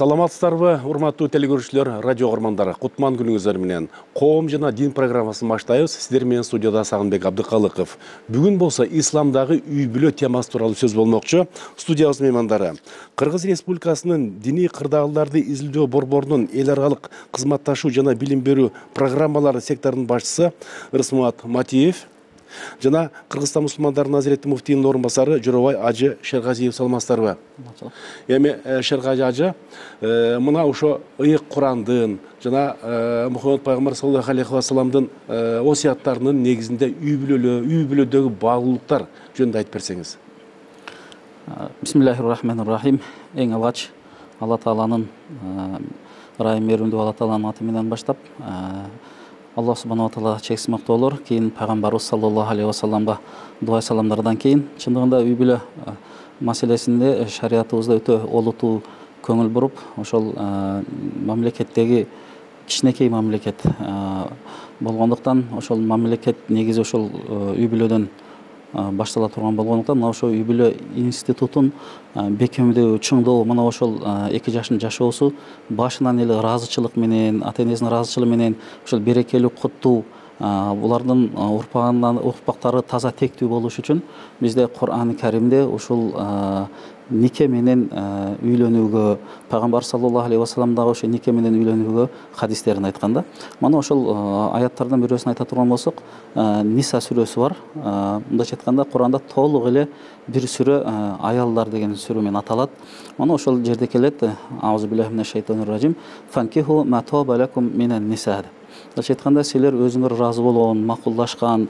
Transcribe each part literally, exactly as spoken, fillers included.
Саламатсыздарбы, урматтуу телекөрүүчүлөр, радио көрөрмандары, кутман күнүңүздөр менен. Коом жана дин программасын баштайбыз. Сиздер менен студияда Сагынбек Абдыкалыков. Бүгүн болсо исламдагы үй бүлө темасы тууралуу сөз болмокчу. Студиябыз меймандары Кыргыз Республикасынын диний кырдаалдарды изилдөө борборунун эл аралык кызматташуу жана билим берүү программалары секторунун башчысы Ырысмуат Матиев жана Кыргызстан мусулмандарынын Азиретти муфтийинин орун басары Жоробай Ажы Шергазиев. Саламатсыздарбы? Эми Шергази ажы, мына ошо ыйык Курандын жана Мухаммед пайгамбар саллаллаху алейхи ва салламдын осуяттарынын негизинде үй бүлөлө, үй бүлөдөгү баалуулуктар жөнүндө айтып берсеңиз. Бисмиллахир-рахманир-рахим. Эң алгач Алла Тааланын ырайым мээрүмдүү Алла Тааланын аты менен баштап, Аллах субханаху ва таала чексиз мактоолор, кийин пайгамбарыбыз саллаллаху алейхи ва салламга дуа саламдардан кийин чындыгында үй бүлө маселесинде шариятыбызда өтө олутуу көңүл буруп, ошол мамлекеттеги кичинекей мамлекет болгондуктан, ошол мамлекет негизи ошол үй бүлөдөн баштала турган болгондуктан, мына ошол үй бүлө институтун бекемдөө, чыңдоо, мына ошол эки жаштын жашоосу башынан эле ыраазычылык менен, ата энесинин ыраазычылыгы менен ошол берекелүү, куттуу, булардын урпактары таза тектүү болуш үчүн бизде Кур'ан-ы Каримде ушул нике менен үйлөнүүгө, пайгамбар саллаллаху алейхи ва саллам дагы ошо нике менен үйлөнүүгө хадистерин айтканда, мына ошол аяттардан бирөөсүн айта турган болсок, Ниса сүрөсү бар. Мындайча айтканда, Куранда толук эле бир сүрө аялдар деген сүрө менен аталат. Мына ошол жерде келет: Аузу биллахи минаш шайтанир ражим. Фанкиху ма таба лакум минан ниса. Мындайча айтканда, силер өзүңөр ыраазы болгон, макулдашкан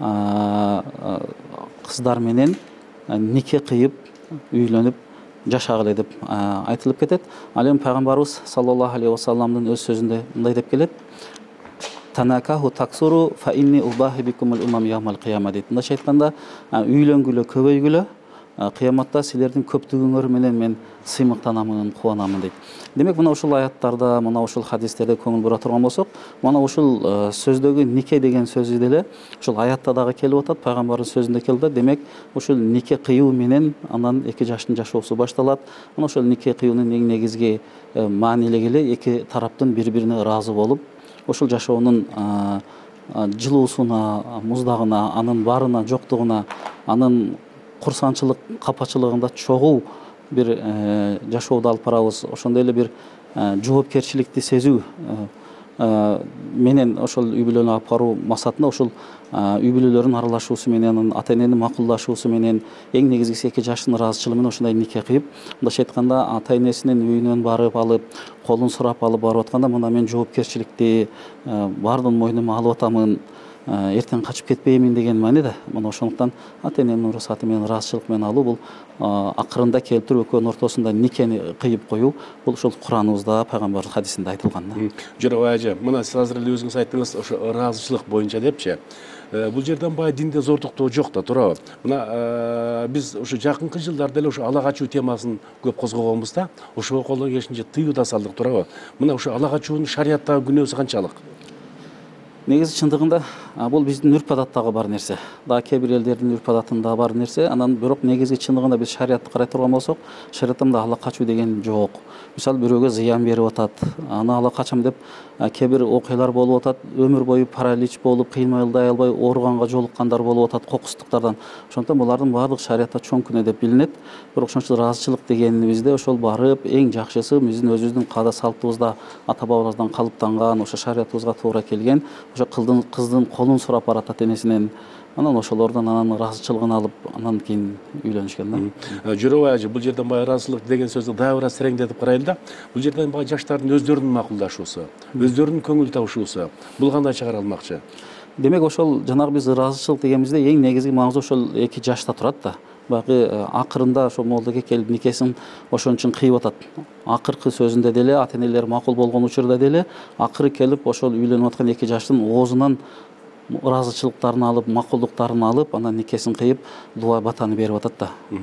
кыздар менен нике кыйып, үйлөнүп жашагыла деп айтылып кетет. Ал эми пайгамбарыбыз саллаллаху алейхи ва салламдын өз сөзүндө мындай деп келет: Танакаху таксуру фа инни убахи бикумул умам яумал кыяма дейт. Мындайча айтканда, үйлөнгүлө, көбөйгүлө, кыяматта силердин көптүгүңөр менен мен сыймыктанамын, кубанамын дейт. Демек, мына ушул аяттарда, мына ушул хадистерде көңүл бура турган болсок, мына ушул сөздөгү нике деген сөзү деле ушул аятта дагы келип атат, пайгамбардын сөзүндө келди. Демек, ушул нике кыюу менен анан эки жаштын жашоосу башталат. Мына ошол нике кыюунун эң негизги маанилиги эле эки тараптын бири-бирине ыраазы болуп, ошол жашоонун жылуусуна, муздагына, анын барына, жоктугуна, анын курсанчылык, капачылыгында чогуу бир жашоодо алып барабыз. Ошондой эле бир жоопкерчиликти сезүү менен ошол үй бүлөнү алып баруу максатында ошол үй бүлөлөрдүн аралашуусу менен, ата эненин макулдашуусу менен, эң негизгиси эки жаштын ыраазычылыгы менен ошондой нике кыйып, мындайча айтканда, ата энесинин үйүнөн барып алып, колун сурап алып барып атканда, мына мен жоопкерчиликти бардын мойнума алып атамын, эртең качып кетпеймин деген мааниде. Мына ошондуктан ата эненин уруксаты менен, ыраазычылык менен алуу, бул акырында келтирип, экөөнүн ортосунда никени кыйып коюу, бул ошол Кураныбызда, пайгамбардын хадисинде айтылган. Жоробай ажы, мына сиз азыр эле өзүңүз айттыңыз, ошо ыраазычылык боюнча депчи. Бул жерден бай динде зордуктоо жок да, туурабы? Мына биз ушу жакынкы жылдарда эле ушу ала качуу темасын көп козгогонбуз да, ошого колдон келишинче тыюу да салдык, туурабы? Мына ушу ала качуунун шарияттагы күнөөсү канчалык? Негизи чындыгында бул биздин үрп адаттагы бар нерсе. Да кээ бир элдердин үрп адатында бар нерсе, анан бирок негизи чындыгында биз шариятты карай турган болсок, шариятта ала качуу деген жок. Мисалы, бирөөгө зыян берип атат, аны ала качам деп кээ бир окуялар болуп атат, өмүр бою паралич болуп, кыймылдай албай ооруганга жолуккандар болуп атат кокустуктардан. Ошондуктан булардын баардыгы шариятта чоң күнөө деп билинет. Бирок ошон үчүн ыраазычылык дегенибизде ошол барып, эң жакшысы биздин өзүбүздүн каада салтыбызда ата бабабыздан калыптанган, ошо шариятыбызга туура келген, ошо кыздын колун сурап барат ата энесинен, анан ошолордон анан ыраазычылыгын алып, анан кийин үйлөнүшкөн да. Жоробай ажы, бул жерден бай ыраазычылык деген сөздү дагы бир аз тереңдетип карайлы да. Бул жерден бай жаштардын өздөрүнүн макулдашуусу, өздөрүнүн көңүл табышуусу, бул кандай чыгарылмакчы? Демек, ошол жанагы биз ыраазычылык дегенибизде эң негизги маңызы ошол эки жашта турат да. Баягы акырында ошо молдоге келип никесин ошон үчүн кыйып атат. Акыркы сөзүндө деле, ата энелер макул болгон учурда деле, акыры келип ошол үйлөнүп аткан эки жаштын оозунан ыраазычылыктарын алып, макулдуктарын алып, анан никесин кыйып, дуа батаны берип атат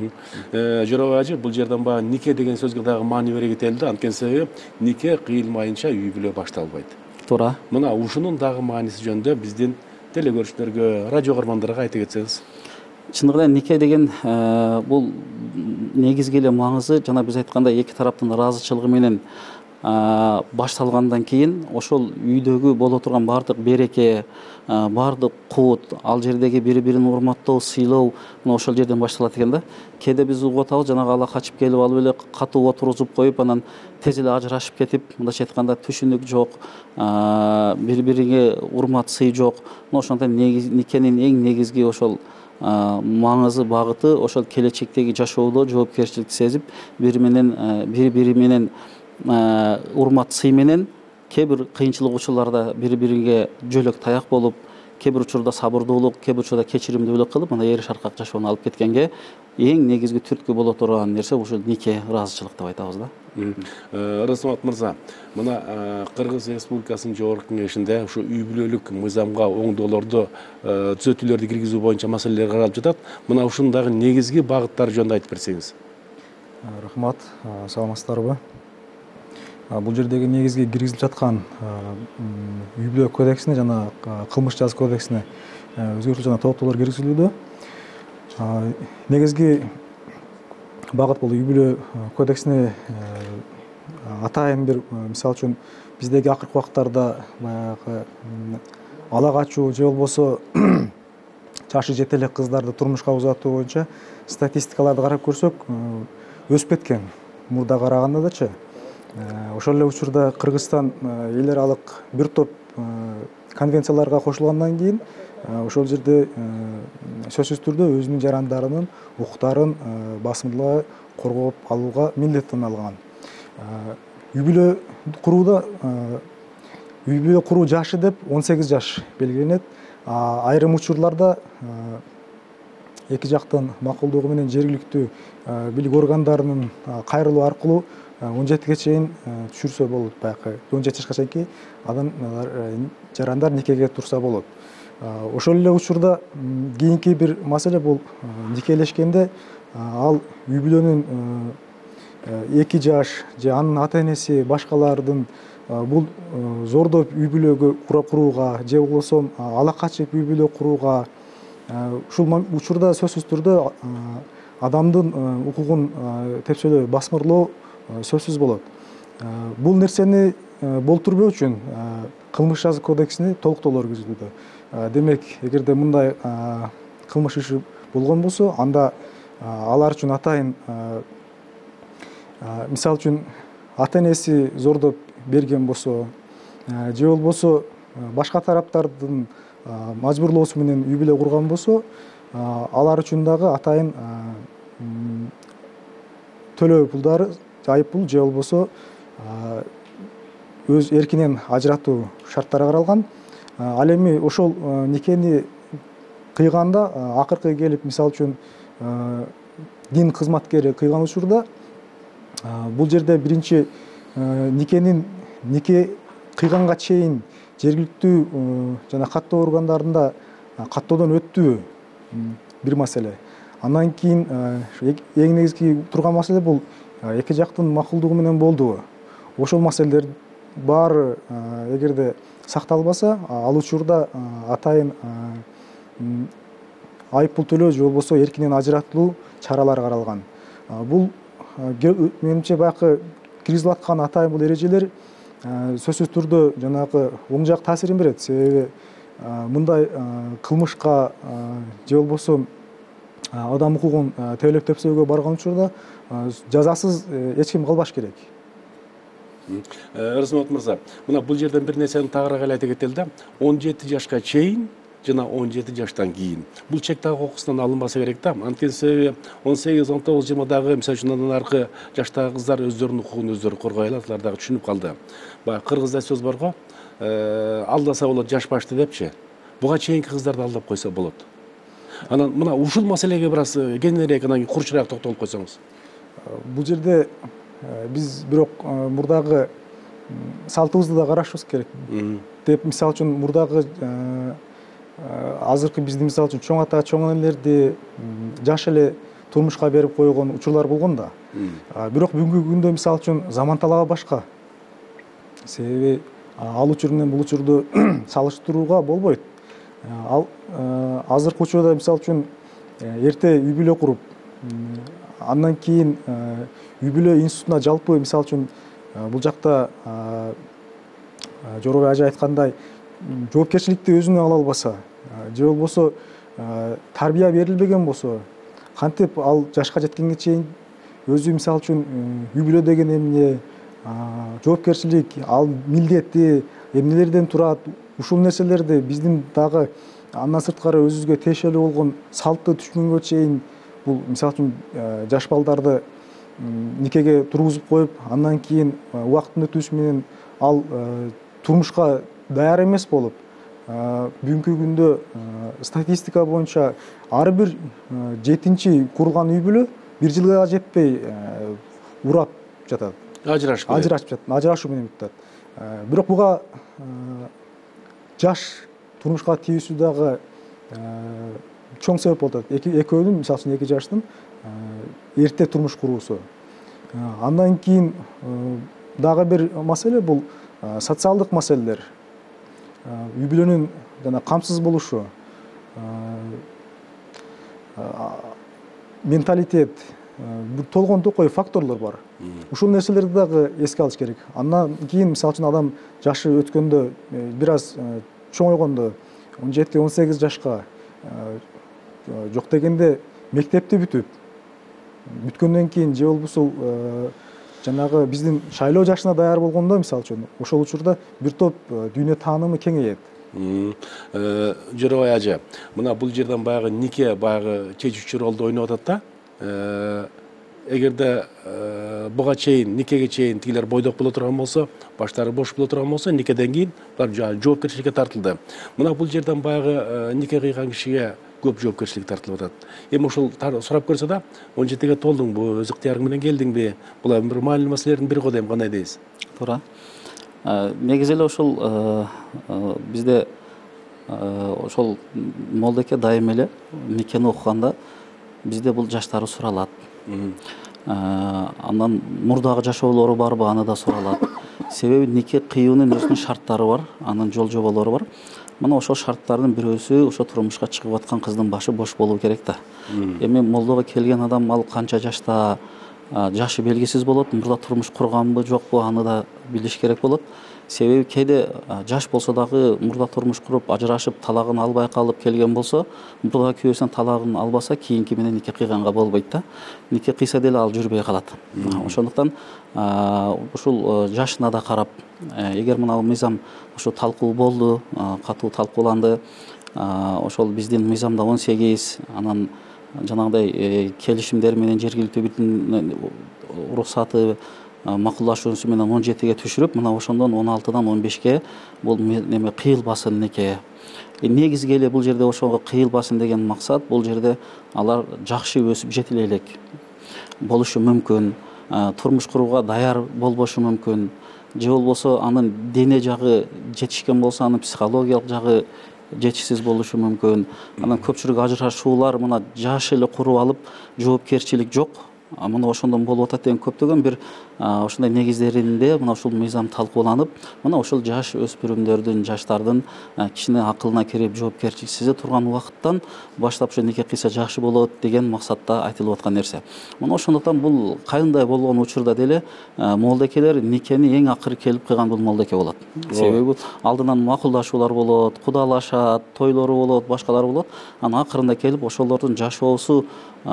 да. Жоробай ажы, бул жерден баягы нике деген сөзгө дагы маани бере кетели да. Анткени себеби нике кыйылмайынча үй бүлө башталбайт. Туура. Мына ушунун дагы мааниси жөнүндө биздин телекөрүүчүлөргө, радио көрөрмандарга айта кетсеңиз. Чындыгында нике деген бул негизги эле маңызы жана биз айткандай эки тараптын ыраазычылыгы менен башталгандан кийин ошол үйдөгү боло турган баардык береке, баардык кут, ал жердеги бири бирин урматтоо, сыйлоо мына ошол жерден башталат экен да. Кээде биз угуп атабыз, жанагы ала качып келип алып эле катуу отургузуп коюп, анан тез эле ажырашып кетип, мындайча айтканда түшүнүк жок, бири бириге урмат, сый жок. Мына ошондой никенин эң негизги ошол маңызы, багыты ошол келечектеги жашоодо жоопкерчиликти сезип, бири менен бири бири менен урмат, сый менен кээ бир кыйынчылык учурларда бири бириге жөлөк таяк болуп, кээ бир учурда сабырдуулук, кээ бир учурда кечиримдүүлүк кылып, мына эри шаркак жашоону алып кеткенге эң негизги түрткү боло турган нерсе ушул нике, ыраазычылык деп айтабыз да. Расмат мырза, мына Кыргыз Республикасынын Жогорку Кеңешинде ушу үй бүлөлүк мыйзамга оңдоолорду, түзөтүүлөрдү киргизүү боюнча маселелер каралып жатат. Мына ушундагы негизги багыттары жөнүндө айтып берсеңиз. Рахмат, саламатсыздарбы? Бул жердеги негизги киргизилип жаткан үй бүлө кодексине жана кылмыш жаза кодексине өзгөртүү жана толуктоолор киргизилүүдө. Негизги багыт бул үй бүлө кодексине атайын бир, мисалы үчүн биздеги акыркы убактарда баягы ала качуу же болбосо жашы жете элек кыздарды турмушка узатуу боюнча статистикаларды карап көрсөк, өсүп кеткен мурда караганда дачы. Ошол эле учурда Кыргызстан эл аралык бир топ конвенцияларга кошулгандан кийин ошол жерде сөзсүз түрдө өзүнүн жарандарынын укуктарын басымдуулугу коргоп алууга милдеттен алган. Үй бүлө курууда үй бүлө куруу жашы деп он сегиз жаш белгиленет. Айрым учурларда эки жактын макулдугу менен жергиликтүү бийлик органдарынын кайрылуу аркылуу он жетиге чейин түшүрсө болот. Баягы он жети жашка чейинки адамдар, жарандар никеге турса болот. Ошол эле учурда кийинки бир маселе бул никелешкенде ал үй бүлөнүн эки жаш же анын ата энеси башкалардын бул зордоп үй бүлөгө курууга же болбосо ала качып үй бүлө курууга, ушул учурда сөзсүз түрдө адамдын укугун тепселөө, басмырлоо сөзсүз болот. Бул нерсени болтурбоо үчүн кылмыш жаза кодексине толуктоолор киргизилүүдө. Демек, эгерде мындай кылмыш иши болгон болсо, анда алар үчүн атайын, мисалы үчүн ата энеси зордоп берген болсо, же болбосо башка тараптардын мажбурлоосу менен үй бүлө курган болсо, алар үчүн дагы атайын төлөө пулдары, айыппул же болбосо өз эркинен ажыратуу шарттары каралган. Ал эми ошол никени кыйганда, акыркы келип, мисалы үчүн дин кызматкери кыйган учурда, бул жерде биринчи никенин нике кыйганга чейин жергиликтүү жана каттоо органдарында каттоодон өттүбү бир маселе. Андан кийин эң негизги турган маселе бул эки жактын макулдугу менен болдубу. Ошол маселелер баары эгерде сакталбаса, ал учурда атайын айыппул төлөө же болбосо эркинен ажыратылуу чаралары каралган. Бул менимче баягы киргизилип аткан атайын бул эрежелер сөзсүз түрдө жанагы оң жак таасирин берет. Себеби мындай кылмышка же болбосо адам укугун тейлеп тепсөөгө барган учурда жазасыз эч ким калбаш керек. Расмат мырза, мына бул жерден бир нерсени тагыраак эле айта кетели да, он жети жашка чейин жана он жети жаштан кийин. Бул чек так окуусунан алынбаса керек да. Анткени себеби он сегиз, он тогуз жыйырмадагы, мисалы үчүн андан аркы жаштагы кыздар өздөрүнүн укугун өздөрү коргой алат, алар дагы түшүнүп калды. Баягы кыргызда сөз бар го, алдаса болот жаш башты депчи. Буга чейинки кыздарды алдап койсо болот. Анан мына ушул маселеге бир аз кеңирээк анан курчураак токтолуп койсоңуз. Бул жерде биз бирок мурдагы салтыбызды да карашыбыз керек. Деп, мисалы үчүн мурдагы азыркы биздин мисалы үчүн чоң ата, чоң энелерди жаш эле турмушка берип койгон учурлар болгон да. Бирок бүгүнкү күндө мисалы үчүн заман талабы башка. Себеби ал учур менен бул учурду салыштырууга болбойт. Ал азыркы учурда мисалы үчүн эрте үй бүлө куруп, андан кийин үй бүлө институтуна жалпы мисалы үчүн бул жакта Жоробай ажы айткандай жоопкерчиликти өзүнө ала албаса же болбосо тарбия берилбеген болсо кантип ал жашка жеткенге чейин өзү мисалы үчүн үй бүлө деген эмне, жоопкерчилик, ал милдети эмнелерден турат, ушул нерселерди биздин дагы андан сырткары өзүбүзгө тиешелүү болгон салтты түшүнгөнгө чейин бул мисалы үчүн жаш балдарды никеге тургузуп коюп, андан кийин убакыттын өтүшү менен ал турмушка даяр эмес болуп, бүгүнкү күндө статистика боюнча ар бир жетинчи курулган үй бүлө бир жылга жетпей урап жатат. Ажырашып ажырашып жатат, ажырашуу менен бүтөт. Бирок буга жаш турмушка тийүүсү дагы чоң себеп болуп атат. Экөөнүн, мисалы үчүн эки жаштын эрте турмуш куруусу. Андан кийин дагы бир маселе бул социалдык маселелер. Үй бүлөнүн жана камсыз болушу, менталитет, бир толгон токой факторлор бар. Ушул нерселерди дагы эске алыш керек. Андан кийин мисалы үчүн адам жашы өткөндө, бир аз чоңойгондо, он жети он сегиз жашка жок дегенде мектепти бүтүп, бүткөндөн кийин же болбосо жанагы биздин шайлоо жашына даяр болгондо, мисалы үчүн, ошол учурда бир топ дүйнө таанымы кеңейет. Жоробай ажы, мына бул жерден баягы нике баягы чечүүчү ролду ойноп атат да. Эгерде буга чейин, никеге чейин тигилер бойдок боло турган болсо, баштары бош боло турган болсо, никеден кийин булар жоопкерчиликке тартылды. Мына бул жерден баягы нике кыйган кишиге көп жоопкерчилик тартылып атат. Эми ошол сурап көрсө да, он жетиге толдуңбу, өз ыктыярың менен келдиңби? Бул бир маанилүү маселелердин бири го дейм, кандай дейсиз? Туура. Негизи эле ошол бизде ошол молдеке дайым эле никени окуганда бизде бул жаштары суралат. Андан мурдагы жашоолору барбы, аны да суралат. Себеби нике кыюунун өзүнүн шарттары бар, анын жол жоболору бар. Мына ошол шарттардын бирөөсү ошо турмушка чыгып аткан кыздын башы бош болуу керек да. Эми молдого келген адам ал канча жашта, жашы белгисиз болот, мурда турмуш курганбы, жокпу, аны да билиш керек болот. Себеби кээде жаш болсо дагы мурда турмуш куруп, ажырашып, талагын албай калып келген болсо, мурда күйөөсүнөн талагын албаса, кийинки менен нике кыйганга болбойт да. Нике кыйса деле ал жүрбөй калат. Ошондуктан ушул жашына да карап, эгер мына мыйзам ошо талкуу болду, катуу талкууланды, ошол биздин мыйзамда он сегиз, анан жанагындай келишимдер менен жергиликтүү бүтүн уруксаты макулдашуусу менен он жетиге түшүрүп, мына ошондон он алтыдан он бешке бул неме кыйылбасын нике. Негизги эле бул жерде ошого кыйылбасын деген максат, бул жерде алар жакшы өсүп жетиле элек болушу мүмкүн, турмуш курууга даяр болбошу мүмкүн, же болбосо анын дене жагы жетишкен болсо, анын психологиялык жагы жетишсиз болушу мүмкүн. Анан көпчүлүк ажырашуулар мына жаш эле куруп алып, жоопкерчилик жок. Мына ошондон болуп атат деген көптөгөн бир ошондой негиздеринде мына ушул мыйзам талкууланып, мына ошол жаш өспүрүмдөрдүн, жаштардын кичине акылына кирип жоопкерчиликсиз турган убакыттан баштап ошо нике кыйса жакшы болот деген максатта айтылып аткан нерсе. Мына ошондуктан бул кайындай болгон учурда деле молдекелер никени эң акыры келип кыйган бул молдеке болот. Себеби алдынан макулдашуулар болот, кудалашат, тойлору болот, башкалары болот. Анан акырында келип ошолордун жашоосу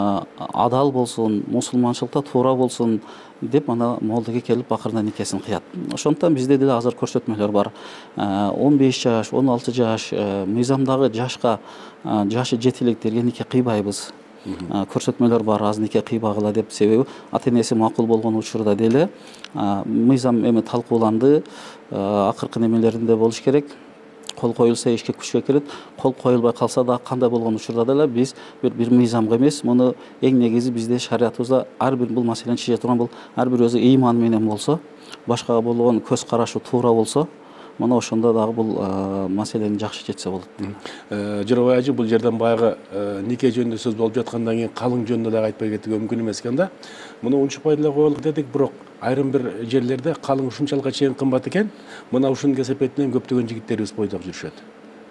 адал болсун, мусулманчылыкта туура болсун деп ана молдеге келип акырында никесин кыят. Ошондуктан бизде деле азыр көрсөтмөлөр бар. он беш жаш, он алты жаш мыйзамдагы жашка, жашы жетилектерге нике кыйбайбыз. Көрсөтмөлөр бар, аз нике кыйбагыла деп. Себеби ата энеси макул болгон учурда деле мыйзам эми талкууланды, акыркы немелеринде болуш керек. Кол коюлса ишке күчкө кирет, кол коюлбай калса да кандай болгон учурда деле биз бир бир мыйзамга эмес, муну эң негизи бизде шариятыбызда ар бир бул маселени чече турган бул ар бир өзү ыйман менен болсо, башкага болгон көз карашы туура болсо, мына ошондо дагы бул маселени жакшы чечсе болот. Жоробай ажы, бул жерден баягы нике жөнүндө сөз болуп жаткандан кийин калың жөнүндө дагы айтпай кетүүгө мүмкүн эмес экен да. Муну унчукпай деле коелук дедик, бирок айрым бир жерлерде калың ушунчалыкка чейин кымбат экен. Мына ушунун кесепетинен көптөгөн жигиттерибиз бойдоп жүрүшөт.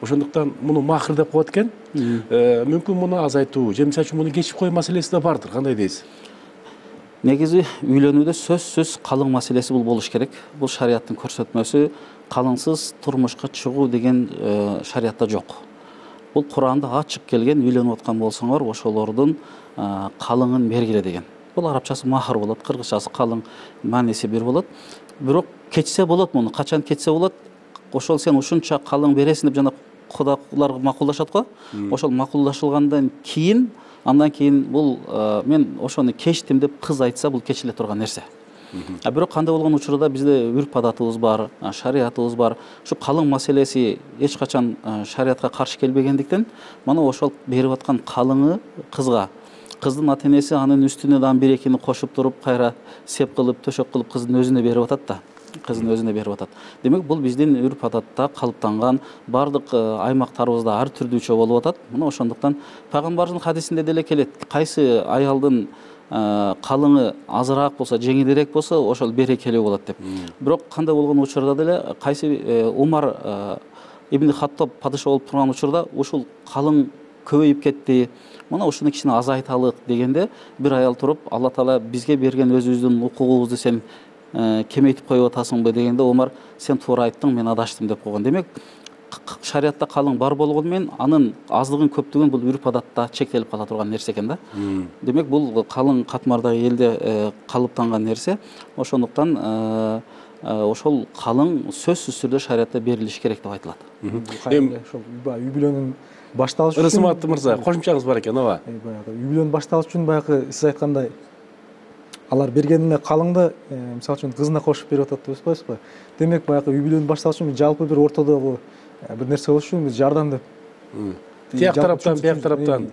Ошондуктан муну махыр деп коет экен. Мүмкүн муну азайтуу, же мисалы үчүн муну кечип коюу маселеси да бардыр. Кандай дейсиз? Негизи үйлөнүүдө сөзсүз калың маселеси бул болуш керек. Бул шарияттын көрсөтмөсү, калыңсыз турмушка чыгуу деген шариятта жок. Бул Куранда ачык келген, үйлөнүп аткан болсоңор, ошолордун калыңын бергиле деген. Бул арабчасы махыр болот, кыргызчасы калың, мааниси бир болот. Бирок кечсе болот муну, качан кечсе болот? Ошол сен ушунча калың бересиң деп жана кудалар макулдашат го. Ошол макулдашылгандан кийин, андан кийин бул мен ошону кечтим деп кыз айтса, бул кечиле турган нерсе. А бирок кандай болгон учурда бизде үрп адатыбыз бар, шариятыбыз бар. Ушу калың маселеси эч качан шариятка каршы келбегендиктен, мана ошол берип аткан калыңы кызга, кыздын ата-энеси анын үстүнө дан бир экини кошуп туруп, кайра сеп кылып, төшөк кылып кыздын өзүнө берип атат да. Кыздын өзүнө берип атат. Демек, бул биздин үрп адатта калыптанган, бардык аймактарыбызда ар түрдүүчө болуп атат. Мына ошондуктан пайгамбардын хадисинде деле келет. Кайсы аялдын калыңы азыраак болсо, жеңилирээк болсо, ошол берекелүү болот деп. Бирок кандай болгон учурда деле кайсы Умар ибн Хаттаб падыша болуп турган учурда ушул калың көбөйүп кетти. Мына ушуну кичине азайталык дегенде бир аял туруп, Алла Таала бизге берген өзүбүздүн укугубузду сен кемейтип коюп атасыңбы дегенде, Умар сен туура айттың, мен адаштым деп койгон. Демек, шариятта калың бар болгону менен анын аздыгын көптүгүн бул үрп адатта чектелип кала турган нерсе экен да. Демек, бул калың катмардагы элде калыптанган нерсе. Ошондуктан ошол калың сөзсүз түрдө шариятта берилиш керек деп айтылат. Эми ошол үй бүлөнүн башталышы үчүн Рысматты мырза, кошумчаңыз бар экен, ооба. Үй бүлөнүн башталышы үчүн баягы сиз айткандай алар берген эле калыңды, мисалы үчүн кызына кошуп берип атат деп койсузбу? Демек, баягы үй бүлөнүн башталышы үчүн жалпы бир ортодогу бир нерсе болуш үчүн биз жардам деп. Тияк тараптан, бияк тараптан.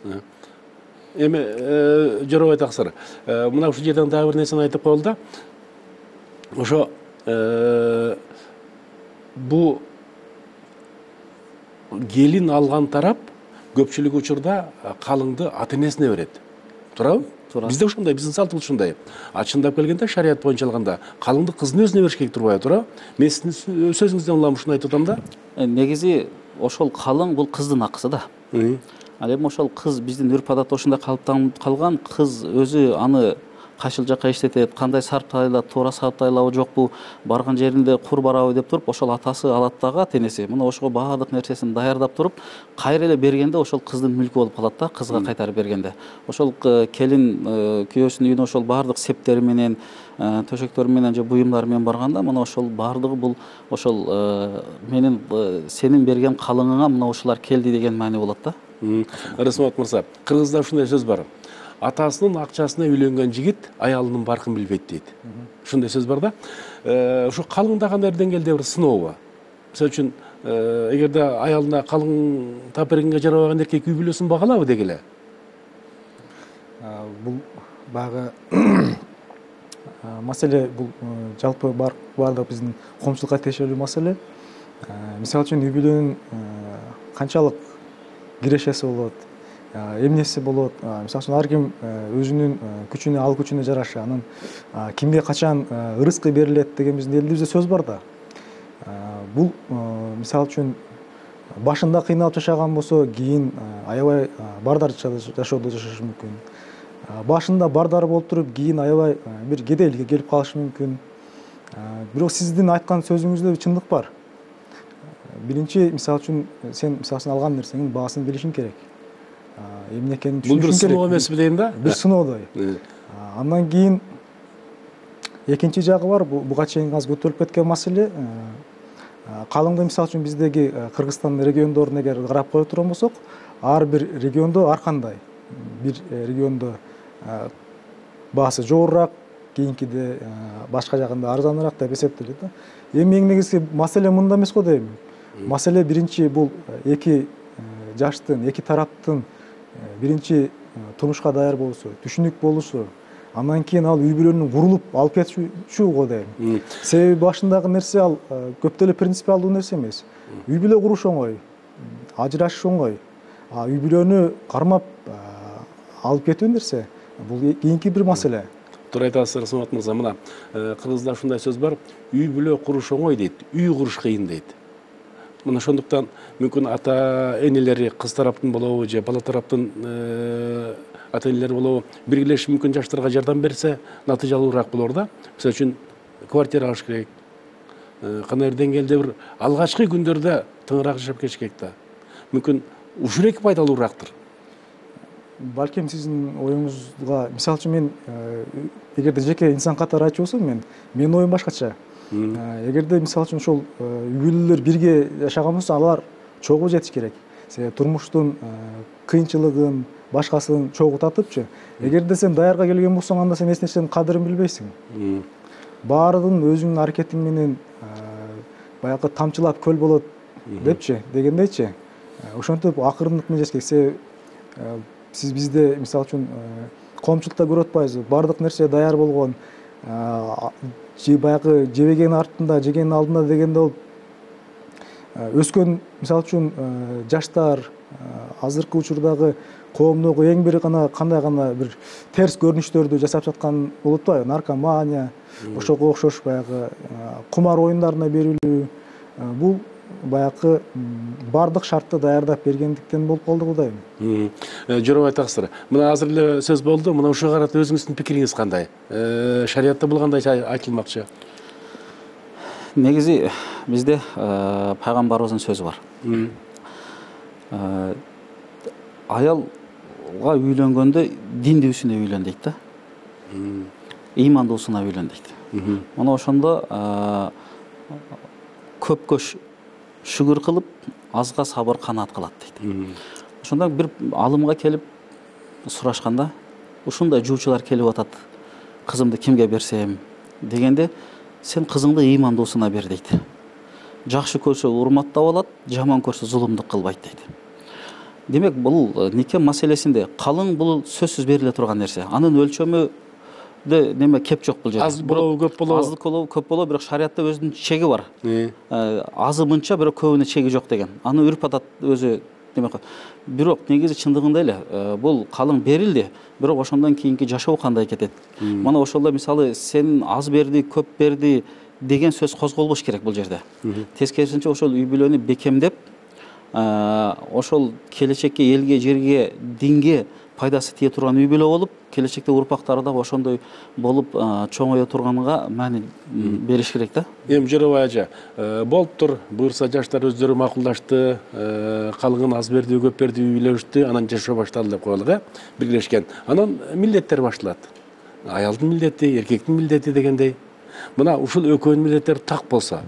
Эми жоробой таксыр. Мына ушул жерден дагы бир нерсени айтып коелу да. Ошо бу келин алган тарап көпчүлүк учурда калыңды ата-энесине берет. Туурабы? Бизде ошондой, биздин салтыбыз ушундай. А чындап келгенде шарият боюнча алганда калыңды кыздын өзүнө бериш керек турбайбы, туурабы? Мен сиздин сөзүңүздөн улам ушуну айтып атам да. Негизи ошол калың бул кыздын акысы да. Ал эми ошол кыз биздин үрп адатта ошондой калыптанып калган, кыз өзү аны кайсыл жака иштетет, кандай сарптайлап, туура сарптайлабы жокпу, барган жеринде кур барабы деп туруп, ошол атасы алат дагы ата-энеси. Мына ошого баардык нерсесин даярдап туруп, кайра эле бергенде ошол кыздын мүлкү болуп калат да, кызга кайтарып бергенде. Ошол келин күйөөсүнүн үйүнө ошол баардык септери менен, төшөктөрү менен же буюмдары менен барганда, мына ошол баардыгы бул ошол менин сенин берген калыңыңа мына ушулар келди деген маани болот да. Рысмат мырза, кыргызда ушундай сөз бар. Атасынын акчасына үйлөнгөн жигит аялынын баркын билбейт дейт. Ушундай сөз бар да. Ушу калыңда кандай деңгээлде бир сынообу? Мисалы үчүн, эгерде аялына калың тап бергенге жарабаган эркек үй бүлөсүн багалабы дегиле? Бул баягы маселе, бул жалпы бардык биздин коомчулукка тиешелүү маселе. Мисалы үчүн үй бүлөнүн канчалык кирешеси болот, эмнеси болот. Мисалы үчүн ар ким өзүнүн күчүнө, ал күчүнө жараша, анын кимге качан ырыскы берилет деген биздин элибизде сөз бар да. Бул мисалы үчүн башында кыйналып жашаган болсо, кийин аябай бардар жашоодо жашашы мүмкүн. Башында бардар болуп туруп, кийин аябай бир кедейликке келип калышы мүмкүн. Бирок сиздин айткан сөзүңүздө чындык бар. Биринчи, мисалы үчүн, сен мисалы үчүн алган нерсеңин баасын билишиң керек. Эмне экенин түшүнүшүң керек. Бул бир сыноо эмеспи дейм да? Бир сыноодой. Андан кийин экинчи жагы бар, буга чейин аз көтөрүлүп кеткен маселе. Калыңды мисалы үчүн биздеги Кыргызстандын региондорун эгер карап кое турган болсок, ар бир региондо ар кандай. Бир региондо баасы жогорураак, кийинкиде башка жагында арзаныраак деп эсептелет да. Эми эң негизги маселе мында эмес го дейм. Маселе биринчи бул эки жаштын, эки тараптын биринчи турмушка даяр болушу, түшүнүк болушу, андан кийин ал үй бүлөнүн курулуп алып кетиши го дейм. Себеби башындагы нерсе ал көп деле принципиалдуу нерсе эмес. Үй бүлө куруш оңой, ажырашыш оңой. А үй бүлөнү кармап алып кетүү нерсе, бул кийинки бир маселе. Туура айтасыз, Рысмат мырза. Мына кыргызда ушундай сөз бар: үй бүлө куруш оңой дейт, үй куруш кыйын дейт. Мына ошондуктан мүмкүн ата энелери кыз тараптын болобу же бала тараптын ата энелери болобу биргелешип мүмкүн жаштарга жардам берсе натыйжалуураак болор да. Мисалы үчүн квартира алыш керек. Кандайдыр деңгээлде бир алгачкы күндөрдө тыңыраак жашап кетиш керек да. Мүмкүн ушул эки пайдалуураактыр. Балким сиздин оюңузга мисалы үчүн мен эгерде жеке инсан катары айтчу болсом мен менин оюм башкача. Эгерде мисалы үчүн ошол үй бүлөлөр бирге жашаган болсо алар чогуу жетиш керек. Себеби турмуштун кыйынчылыгын, башкасын чогуу татыпчы. Эгерде сен даярга келген болсоң, анда сен эч нерсенин кадырын билбейсиң. Баардыгын өзүңдүн аракетиң менен баягы тамчылап көл болот депчи, дегендейчи. Ошентип акырындык менен жаш керек. Сиз бизде мисалы үчүн коомчулукта көрүп атпайбызбы? Баардык нерсе даяр болгон, же баягы жебегенин артында, жегенин алдында дегенде болуп өскөн мисалы үчүн жаштар азыркы учурдагы коомдогу эң бир гана кандай гана бир терс көрүнүштөрдү жасап жаткан болуп атпайбы? Наркомания, ошого окшош баягы кумар оюндарына берилүү. Бул баягы баардык шартты даярдап бергендиктен болуп калды го дейм. Жороп айтасыздар. Мына азыр эле сөз болду. Мына ушуга карата өзүңүздүн пикириңиз кандай? Шариятта бул кандай айтылмакчы? Негизи бизде пайгамбарыбыздын сөзү бар. Аялга үйлөнгөндө диндүүсүнө үйлөн дейт да. Ыймандуусуна үйлөн дейт. Мына ошондо көпкө шүгүр кылып, азга сабыр канаат кылат дейт. Ошондо бир алымга келип сурашканда, ушундай жуучулар келип атат. Кызымды кимге берсем дегенде, сен кызыңды ыймандуусуна бер дейт. Жакшы көрсө урматтап алат, жаман көрсө зулумдук кылбайт дейт. Демек, бул нике маселесинде калың бул сөзсүз бериле турган нерсе. Анын өлчөмү неме кеп жок бул жерде. Аз болобу, көп болобу? Аз болобу, көп болобу, бирок шариятта өзүнүн чеги бар. Азы мынча, бирок көбүнө чеги жок деген. Аны үрп атат өзү демек. Бирок негизи чындыгында эле бул калың берилди, бирок ошондон кийинки жашоо кандай кетет? Мына ошолдо мисалы сен аз берди, көп берди деген сөз козголбош керек бул жерде. Тескерисинче ошол үй бүлөнү бекемдеп, ошол келечекке, элге, жерге, динге пайдасы тие турган үй бүлө болуп, келечекте урпактары да ошондой болуп чоңое турганга маани бериш керек да. Эми Жорабай ажа, болуптур, буюрса жаштар өздөрү макулдашты, калыңын аз берди, көп берди, үйлөнүштү, анан жашоо башталды деп коелук, э, биргелешкен. Анан милдеттер башталат. Аялдын милдети, эркектин милдети дегендей. Мына ушул экөөнүн милдеттери так болсо.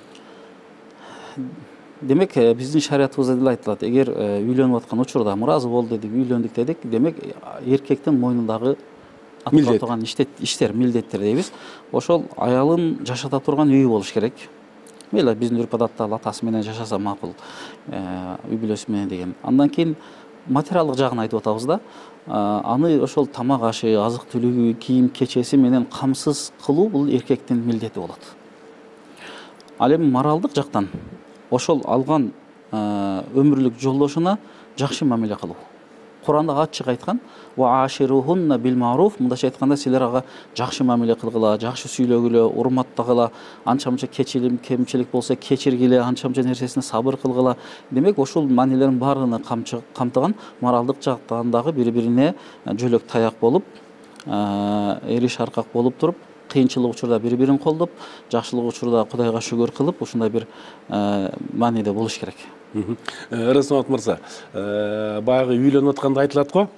Демек, биздин шариятыбызда деле айтылат, эгер үйлөнүп аткан учурда муразы болду деп үйлөндүк дедик, демек эркектин мойнундагы аткара турган иштер, милдеттер дейбиз. Ошол аялын жашата турган үйү болуш керек. Мейли биздин үрп адатта атасы менен жашаса макул, үй бүлөсү менен деген. Андан кийин материалдык жагын айтып атабыз да. Аны ошол тамак ашы, азык түлүгү, кийим кечеси менен камсыз кылуу бул эркектин милдети болот. Ал эми моралдык жактан ошол алган өмүрлүк жолдошуна жакшы мамиле кылуу. Куранда ачык айткан: "Ва аширухунна бил маруф", мындайча айтканда силер ага жакшы мамиле кылгыла, жакшы сүйлөгүлө, урматтагыла, анча-мынча кечилим, кемчилик болсо кечиргиле, анча-мынча нерсесине сабыр кылгыла. Демек, ошол маанилердин баарыгын камтыган моралдык жактан дагы бири-бирине жөлөк таяк болуп, эриш аркак болуп туруп, кыйынчылык учурда бири-бирин колдоп, жакшылык учурда Кудайга шүгүр кылып, ушундай бир мааниде болуш керек. Расмат мырза, баягы үйлөнүп атканда айтылат го,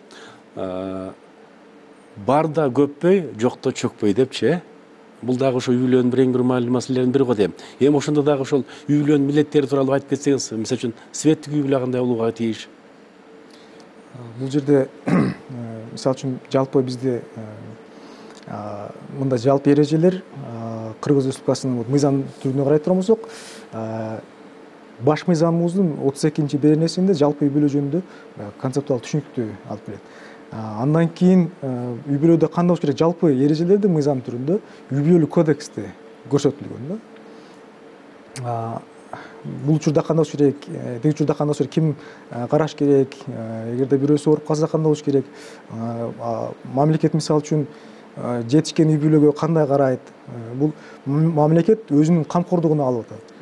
барда көппөй, жокто чөкпөй депчи, э? Бул дагы ошо үйлөнүн бир эң бир маанилүү маселелердин бири го дейм. Эми ошондо дагы ошол үйлөнүн милдеттери тууралуу айтып кетсеңиз, мисалы үчүн светтик үй бүлө кандай болууга тиеш? Бул жерде мисалы үчүн жалпы бизде мындай жалпы эрежелер Кыргыз Республикасынын мыйзам түрүнө карай турган болсок, баш мыйзамыбыздын отуз экинчи беренесинде жалпы үй бүлө жөнүндө концептуалдык түшүнүктү алып келет. Андан кийин үй бүлөдө кандай болуш керек жалпы эрежелерди мыйзам түрүндө үй бүлөлүк кодексте көрсөтүлгөн да. Бул учурда кандай болуш керек, деги учурда кандай болуш керек, ким караш керек, эгерде бирөөсү ооруп калса кандай болуш керек, мамлекет мисалы үчүн жетишкен үй бүлөгө кандай карайт, бул мамлекет өзүнүн камкордугуна алып атат.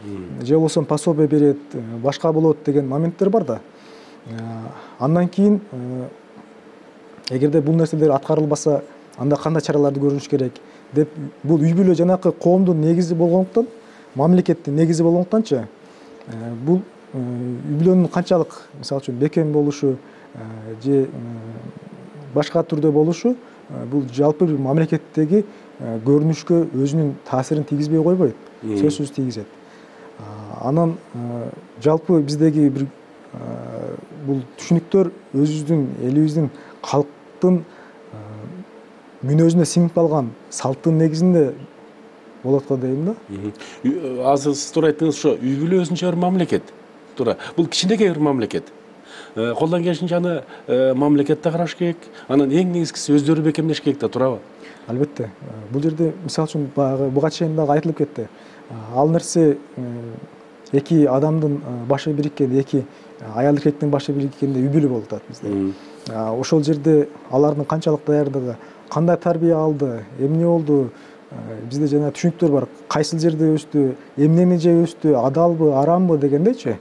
же болбосо пособие берет, башка болот деген моменттер бар да. Андан кийин эгерде бул нерселер аткарылбаса, анда кандай чараларды көрүш керек деп, бул үй бүлө жанакы коомдун негизи болгондуктан, мамлекеттин негизи болгондуктанчы, бул үй бүлөнүн канчалык, мисалы үчүн бекем болушу же башка түрдө болушу, бул жалпы бир мамлекеттеги көрүнүшкө өзүнүн таасирин тийгизбей койбойт, сөзсүз тийгизет. Анан жалпы биздеги бир бул түшүнүктөр өзүбүздүн элибиздин калктын мүнөзүнө сиңип калган салттын негизинде болот го дейм да. Азыр сиз туура айттыңыз, ошо үй бүлө өзүнчө бир мамлекет. Туура. Бул кичинекей бир мамлекет. Колдон келишинче аны мамлекетте караш керек, анан эң негизгиси өздөрү бекемдеш керек да, туурабы? Албетте. Бул жерде мисалы үчүн баягы буга чейин дагы айтылып кетти. Ал нерсе эки адамдын башы бириккен, эки аял эркектин башы бириккенде үй бүлө болуп атат бизде. Ошол жерде алардын канчалык даярдыгы, кандай тарбия алды, эмне болду, бизде жана түшүнүктөр бар. Кайсыл жерде өстү, эмнени же өстү, адалбы, арамбы дегендейчи.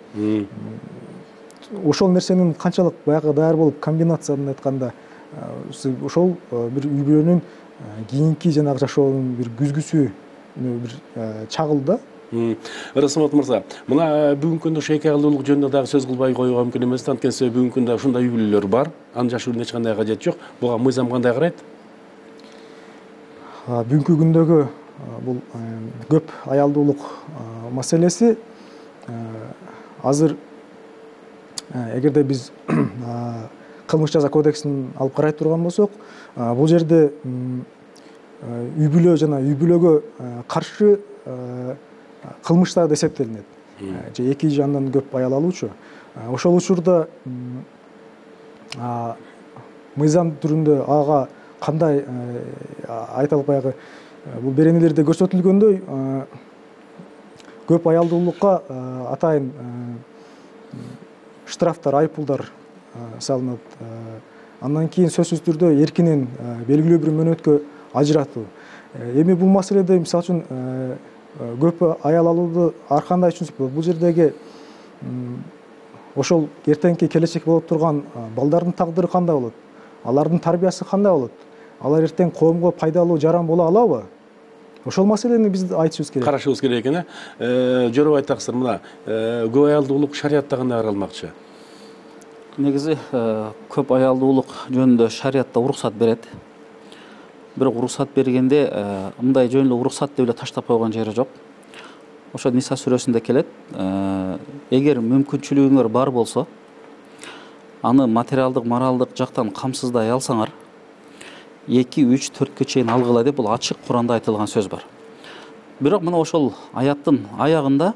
Ошол нерсенин канчалык баягы даяр болуп, комбинацияны айтканда, ошол бир үй бүлөнүн кийинки жанагы жашоонун бир күзгүсү бир чагылды. Расмат мырза, мына бүгүнкү күндө ошо эки айлуулук жөнүндө дагы сөз кылбай коюуга мүмкүн эмес, анткени бүгүнкү күндө ушундай үй бүлөлөр бар, анын жашоонун эч кандай кажети жок. Буга мыйзам кандай карайт? Бүгүнкү күндөгү бул көп аялдуулук маселеси азыр эгерде биз кылмыш жаза кодексин алып карай турган болсок, бул жерде үй бүлө жана үй бүлөгө каршы кылмыштар да эсептелинет. Же эки же андан көп аял алуучу. Ошол учурда мыйзам түрүндө ага кандай айталып баягы бул беренелерде көрсөтүлгөндөй көп аялдуулукка атайын штрафтар, айыппулдар салынат. Андан кийин сөзсүз түрдө эркинен белгилүү бир мөөнөткө ажыратуу. Эми бул маселеде мисалы үчүн көп аял алууду ар кандай түшүнсөк болот. Бул жердеги ошол эртеңки келечек болуп турган балдардын тагдыры кандай болот? Алардын тарбиясы кандай болот? Алар эртең коомго пайдалуу жаран боло алабы? Ошол маселени биз айтышыбыз керек. Карашыбыз керек экен, э? Жоробай таксыр, мына көп аялдуулук шариятта кандай каралмакчы? Негизи көп аялдуулук жөнүндө шариятта уруксат берет. Бирок уруксат бергенде мындай жөн эле уруксат деп эле таштап койгон жери жок. Ошо Ниса сүрөсүндө келет. Эгер мүмкүнчүлүгүңөр бар болсо, аны материалдык, моралдык жактан камсыздай алсаңар, эки, үч, төрткө чейин алгыла деп бул ачык Куранда айтылган сөз бар. Бирок мына ошол аяттын аягында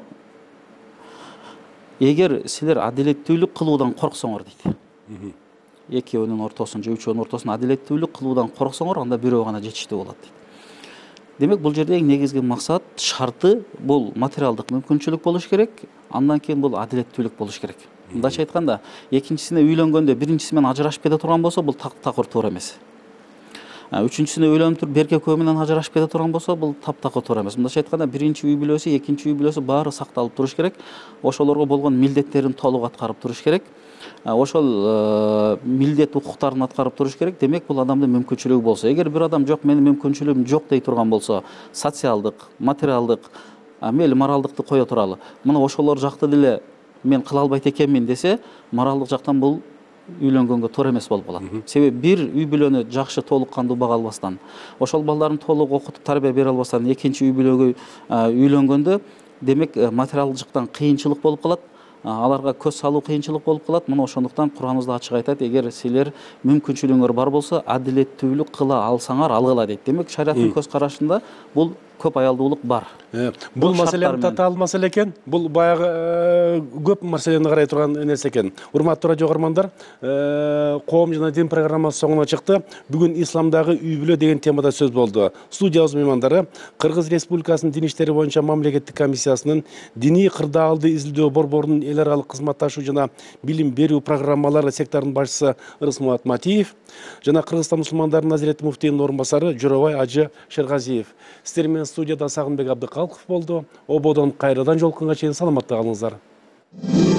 эгер силер адилеттүүлүк кылуудан корксоңор дейт. Экөөнүн ортосун же үчөөнүн ортосун адилеттүүлүк кылуудан корксоңор, анда бирөө гана жетиштүү болот дейт. Демек бул жерде эң негизги максат, шарты бул материалдык мүмкүнчүлүк болуш керек, андан кийин бул адилеттүүлүк болуш керек. Мындайча айтканда, экинчисине үйлөнгөндө биринчиси менен ажырашып кете турган болсо, бул таптакыр туура эмес. Үчүнчүсүнө үйлөнүп туруп берке экөө менен ажырашып кете турган болсо, бул таптакыр туура эмес. Мындайча айтканда, биринчи үй бүлөсү, экинчи үй бүлөсү баары сакталып туруш керек. Ошолорго болгон милдеттерин толук аткарып туруш керек. Ошол милдет укуктарын аткарып туруш керек. Демек, бул адамдын мүмкүнчүлүгү болсо, эгер бир адам жок, менин мүмкүнчүлүгүм жок дей турган болсо, социалдык, материалдык, мейли моралдыкты кое туралы, мына ошолор жакты деле мен кыла албайт экенмин десе, моралдык жактан бул үйлөнгөнгө туура эмес болуп калат. Себеби бир үй бүлөнү жакшы толук кандуу бага албастан, ошол балдарын толук окутуп тарбия бере албастан экинчи үй бүлөгө үйлөнгөндө, демек материалдык жактан кыйынчылык болуп калат. Аларга көз салуу кыйынчылык болуп калат. Мына ошондуктан Кураныбызда ачык айтат, эгер силер мүмкүнчүлүгүңөр бар болсо, адилеттүүлүк кыла алсаңар алгыла дейт. Демек, шариаттын көз карашында бул көп аялдуулук бар. Бул маселени татаал маселе экен. Бул баягы көп маселени карай турган нерсе экен. Урматтуу радио көрөрмандар, коом жана дин программасы соңуна чыкты. Бүгүн исламдагы үй бүлө деген темада сөз болду. Студиябыз меймандары Кыргыз Республикасынын дин иштери боюнча мамлекеттик комиссиясынын диний кырдаалды изилдөө борборунун эл аралык кызматташуу жана билим берүү программалары секторунун башчысы Ырысмат Матиев жана Кыргызстан мусулмандарынын Назирети муфтийинин орун басары Жоробай Ажы Шергазиев. Сиздер менен студияда Сагынбек Абдыкалыков болду. Ободон кайрадан жолкунга чейин саламатта калыңыздар.